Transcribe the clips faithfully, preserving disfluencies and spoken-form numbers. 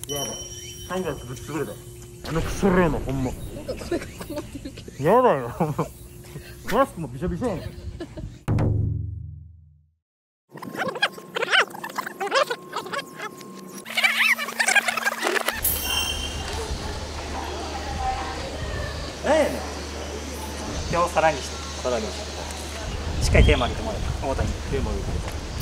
やだ、サングラスぶっ潰れた。あのクソレーのほんま。なんか声が困ってるけど。やだよ、ほんま。マスクもびしょびしょやねん。何やねん。 手を皿にして、皿にして、しっかり手を曲げてもらう。重たい。手を曲げて。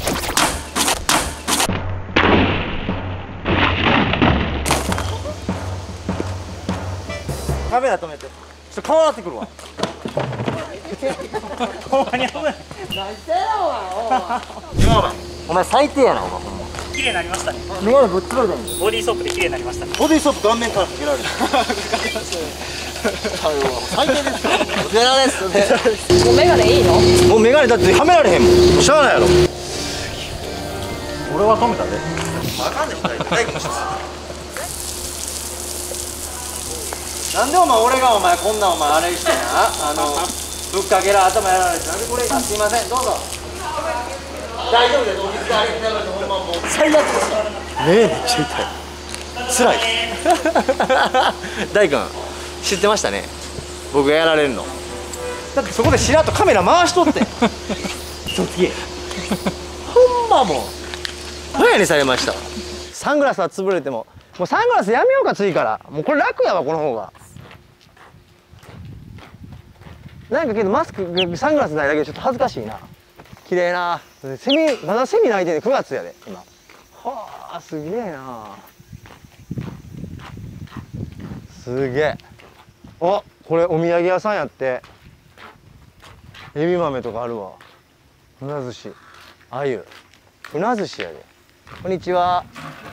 カメラ止めて。ちょっと顔洗ってくるわ。 ほんまに危ない。 何してんのお前。今お前、お前最低やなお前。 綺麗になりましたね。 メガネぶっ潰れたんだよ。 ボディーソープで綺麗になりましたね。 ボディーソープ顔面からかけられる。最低ですよ。お寺ですね。 もうメガネいいの？ もうメガネだってはめられへんもん。しゃあないやろ。俺は止めたで。あかんねん、二人。大工もして。なんでお前俺がお前こんなお前あれしてな、あのぶっかけら頭やられて、なんでこれ、あ、すいません、どうぞ。大丈夫です。お水であれてやられてほんまもう最悪ですよ。目めっちゃ痛い。つらい。大君知ってましたね、僕がやられるの。だってそこでしらっとカメラ回しとって嘘つきほんまもう早にされました。サングラスは潰れてももうサングラスやめようか、次からもうこれ楽やわ、この方が。なんかけどマスクサングラスないだけでちょっと恥ずかしいな。綺麗なセミ、まだセミ鳴いてるくがつやで今。はあ、すげえな。すげえ。あ、これお土産屋さんやって。エビ豆とかあるわ。船寿司、あゆ、船寿司やで。こんにちは。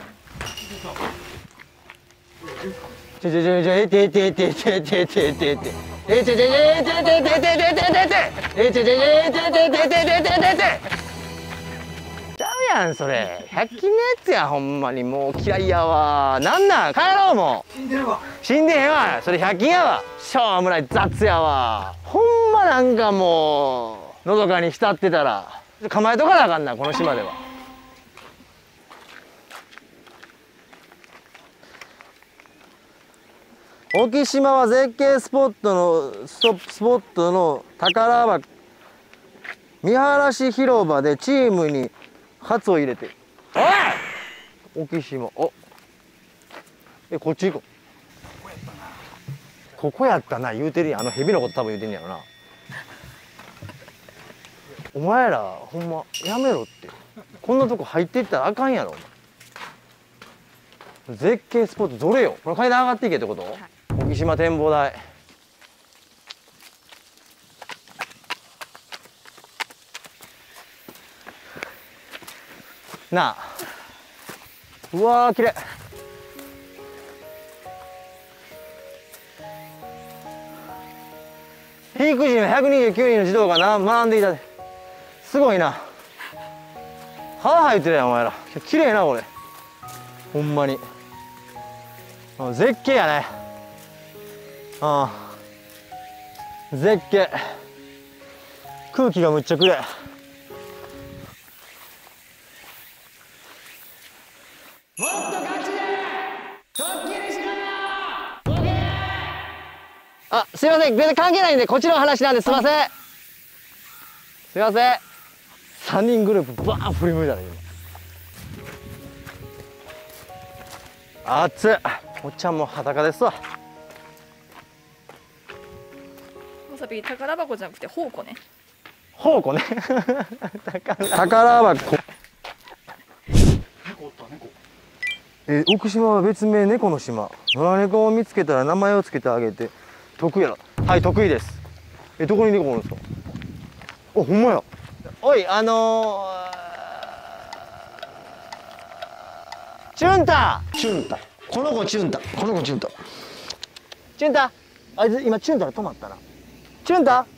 ちょちょちょちょえててててててててえちょちょちょえてててててててえちょちょちょえてててててててちゃうやんそれ。ひゃく均のやつや、ほんまにもう嫌いやわ。なんなん、帰ろう。もう死んでるわ。死んでへんわ、それひゃく均やわ。しょうもない雑やわ、ほんま。なんかもうのどかに浸ってたら構えとかなあかんな、この島では。沖島は絶景スポットのストップスポットの宝箱見晴らし広場でチームにカツを入れて。おい沖島、おえ、こっち行こう。ここやったな言うてるやん。あの蛇のこと多分言うてんねやろな。お前らほんまやめろって。こんなとこ入っていったらあかんやろ。絶景スポットどれよ。これ階段上がっていけってこと？沖島展望台。なあ、うわー綺麗。ピーク時のひゃくにじゅうきゅうにんの児童がな学んでいたで。すごいな。歯生えてるやんお前ら。綺麗なこれほんまに。絶景やね。ああ、絶景。空気がむっちゃくれ。もっとガチでドッキリしろよ。あ、すいません、別に関係ないんでこっちの話なんですいません。すいません。さんにんグループバーン振り向いたね今。熱っ。おっちゃんも裸ですわ。 わさび宝箱じゃなくて宝庫ね。 宝庫ね。宝箱。え、奥島は別名猫の島。野良猫を見つけたら名前をつけてあげて得意やろ。はい、得意です。え、どこに猫おるんですか。お、ほんまや。おい、あのー、チュンタチュンタこの子チュンタこの子チュンタチュンタあいつ今チュンタで止まったな。チュンタいや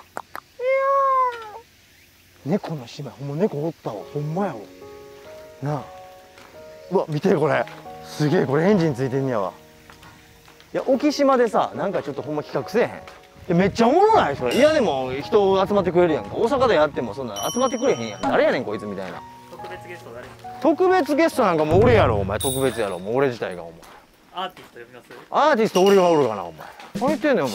猫の島、ほんま猫おったわ。ほんまやわなあ。うわ見てこれすげえ。これエンジンついてんねやわ。いや沖島でさ、なんかちょっとほんま企画せえへん。いやめっちゃおもろないそれ。いやでも人集まってくれるやんか。大阪でやってもそんな集まってくれへんやん。誰やねんこいつみたいな。 特別ゲスト誰？ 特別ゲストなんかもう俺やろお前。特別やろもう俺自体がお前。 アーティスト呼びます？ アーティスト俺がおるかなお前。何言ってんねんお前。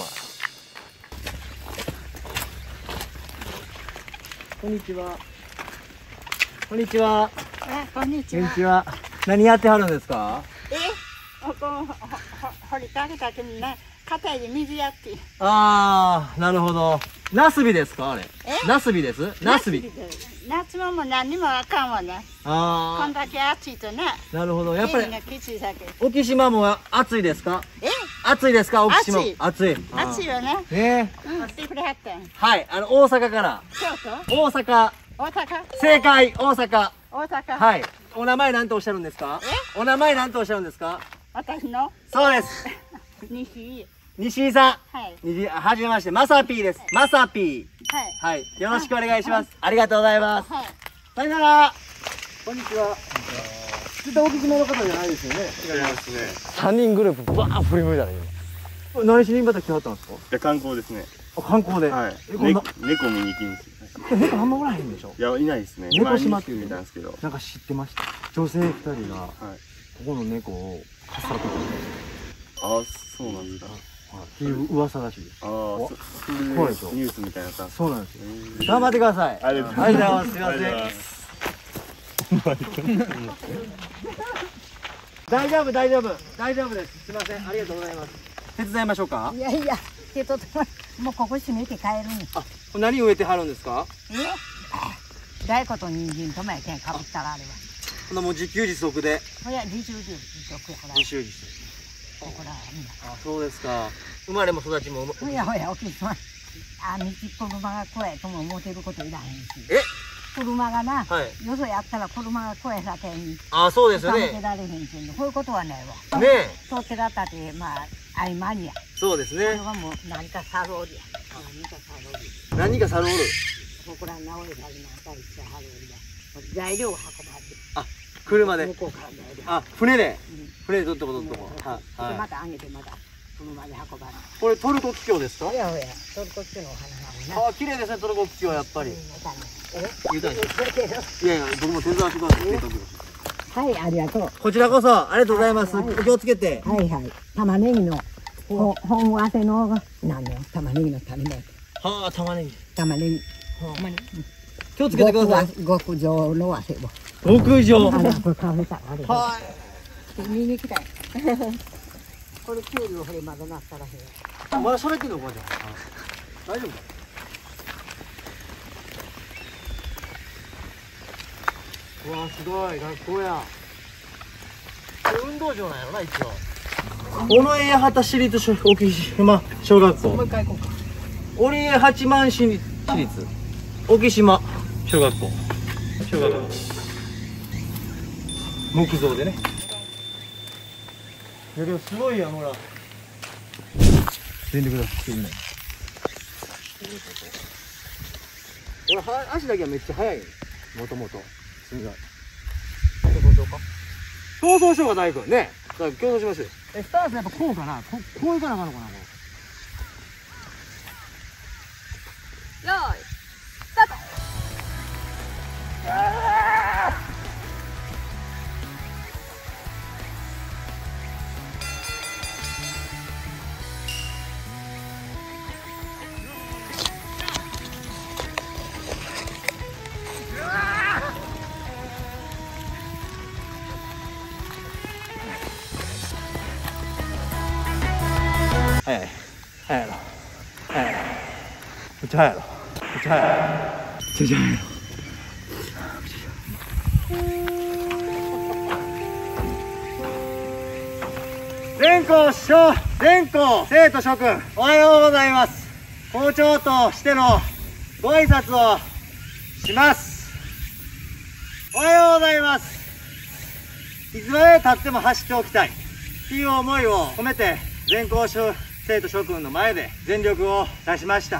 こんにちは。こんにちは。 え、こんにちは。 こんにちは。何やってはるんですか？ え、ここほほ掘りかけたけどね、肩で水やって。 ああ、なるほど。ナスビですかあれ？ え？ ナスビです。ナスビ。 夏ももう何にもあかんわね。 ああ。 こんだけ暑いとね。 なるほど。やっぱり。 きついだけ。 沖島も暑いですか？ え？ 暑いですか沖島？ 暑い。 暑い。 暑いよね。 ねえ。うん、来てくれはったん。 はい、あの大阪から。 京都？大阪。 大阪？ 正解、大阪。 大阪。 はい。お名前なんておっしゃるんですか？ え？ お名前なんておっしゃるんですか？ 私の？ そうです。 西井。 西井さん。 はい。 西井、はじめまして、まさぴーです。まさぴー。 はい。 はい。よろしくお願いします。ありがとうございます。 はい。 さよなら。こんにちは。ちょっと大きめの方じゃないですよね。 違いますね。 三人グループバーン振り向いたら今。何しにまた来はったんですか？ いや観光ですね。 あ、観光で。 はい。 え、こんな。 猫見に行きに。 猫あんまおらへんでしょ。 いやいないですね。 猫島っていう見たんですけど。 なんか知ってました。女性二人がはい。 ここの猫をかっさらってた。 ああそうなんですか。 っていう噂らしいです。 ああそそういうニ怖いでしょュースみたいなさ。 そうなんですよ。頑張ってください。 ありがとうごはい、 ざいます。 すいません。大丈夫大丈夫大丈夫です。すいませんありがとうございます。手伝いましょうか。 いやいや、手ともうここ閉めて帰るに。 あ、何植えてはるんですか？ え？大根と人参ともやけんかぶったらあれは。 ほなもう自給自足で。 ほや自給自足やから。 自給自足。 ほらみんな。 あ、そうですか。生まれも育ちも。 ほやほやおきしま。あ、道車が来えとも思ってることいらへんし。 え？ 車がな、 はい。 よそやったら車が来えさけんに。 あ、そうですよ助けね。 られへんけんで、こういうことはないわ。 ねえ。 通ってらったってまあ合間にや。 そうですね。 これはもう何かサローリや。何かサローリ。 何かサルおる。 ここら直れたりなんかりしてはるんだ。材料を運ばれて。 あ、車で。 向こうから材料。 あ、船で。 うん船で取ってこと取ってこ。はい。 ではい。 また上げてまた車で運ばれる。 これトルコキキョウですか？ ほやほや、トルコっていうのお花なのな。 あ、綺麗ですねトルコキキョウはやっぱり。 え？ 言うたんですこれけどいやいや、僕も手伝わせてください。 はい、ありがとう。 こちらこそありがとうございます。お気をつけて。 はいはい。玉ねぎのほ本わせのなんだよ。玉ねぎの種ね。 はあ、玉ねぎ。 玉ねぎ。玉ねぎ。 気をつけてください。 極上のわせも。 極上。 あら、これ食べた。あれ。 は見に行きたい。これキュウリをこれまだなったらへん。 い。まだ喋ってんのおばあちゃん。大丈夫か。うわ、すごい学校や。運動場なんやろな一応。尾上八幡市立小沖島小学校。 もう一回行こうか。 折江八幡市立沖島小学校。小学校。木造でね。いやでもすごいやんほら。全力だってるね。俺は足だけはめっちゃ速いよ。もともと。すごい。競争しようか。競争しようか大君ね。だから競争しますよ。えスタンスやっぱこうかな。ここういかなあかんのかな。これよーいスタート。 早い早いやろ早いやろめっちゃ早いやろめっちゃ早いやろめっちゃ早いやろ全校師匠全校生徒諸君おはようございます。校長としてのご挨拶をします。おはようございます。いつまでたっても走っておきたいという思いを込めて全校生徒諸君の前で全力を出しました。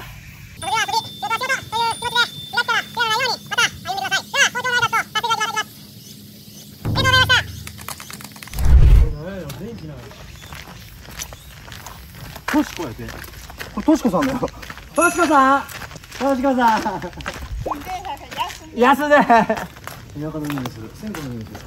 トシコやで。これトシコさんだよ。トシコさん。トシコさん。休んで。 田舎の匂いする。線路の匂いする。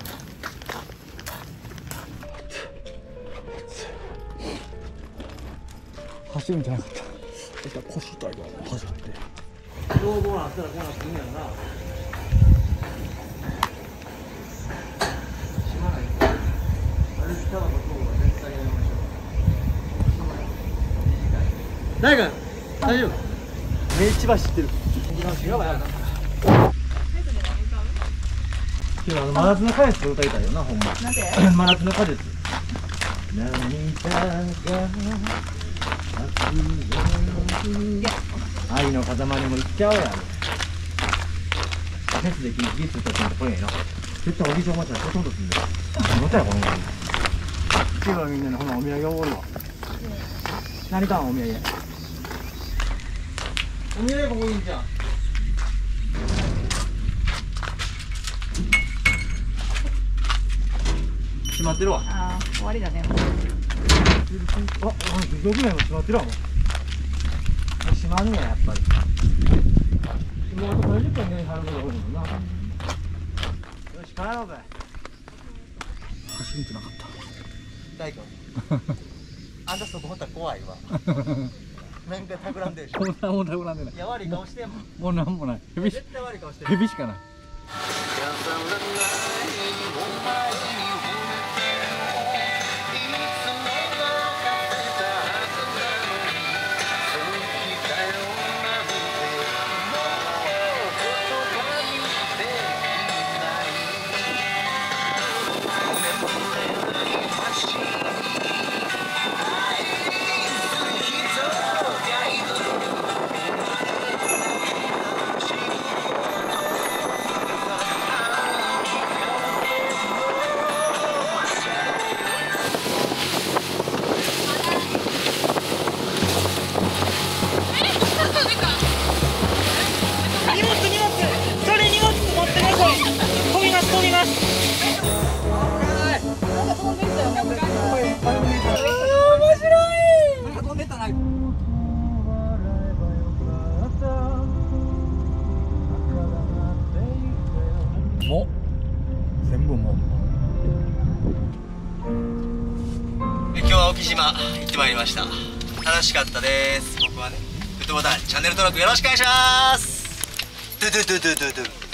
走るんじゃなかった。腰痛いわ。走って。消防あったらこうなっていいんやろな。しまない。歩きタバコ等は絶対やめましょう。大君、大丈夫。めっちゃ知ってる。やばいやばい。今日あの真夏の果実歌いたいよな、ほんま。 なんで？ 真夏の果実。涙が愛の塊もいっちゃおうや。フェスでギギスとってこれやな。絶対おじいちゃんおばあちゃんほとんどすんだよ。何だよこの前。今日はみんなのほなお土産おごるわ。何かんお土産。お土産ここいいんじゃん。閉まってるわ。 ああ、終わりだね。 あ、どぐらいも閉まってるわもう。閉まんねややっぱり。もうあとさんじゅっぷんで入ることが多いもんな。よし帰ろうぜ。走るんじゃなかった。大君。あんたそこ掘ったら怖いわ。なんか企んでるでしょ。こんなもん企んでない。いや悪い顔してんもん。もうなんもない。ヘビ絶対悪い顔してる。ヘビしかない。も全部も今日は沖島行ってまいりました。楽しかったです。僕はね。グッドボタンチャンネル登録よろしくお願いします。ドゥドゥドゥドゥドゥドゥ